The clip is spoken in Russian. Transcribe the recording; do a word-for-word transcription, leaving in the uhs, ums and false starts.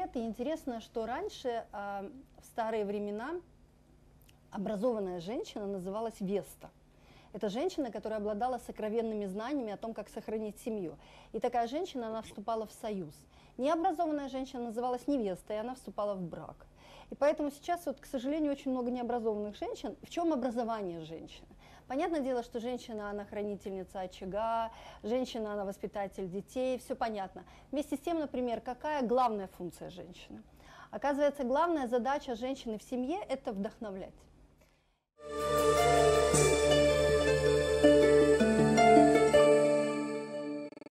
лет. И интересно, что раньше, в старые времена, образованная женщина называлась Веста. Это женщина, которая обладала сокровенными знаниями о том, как сохранить семью. И такая женщина, она вступала в союз. Необразованная женщина называлась невестой, и она вступала в брак. И поэтому сейчас, вот, к сожалению, очень много необразованных женщин. В чем образование женщины? Понятное дело, что женщина, она хранительница очага, женщина, она воспитатель детей, все понятно. Вместе с тем, например, какая главная функция женщины? Оказывается, главная задача женщины в семье – это вдохновлять.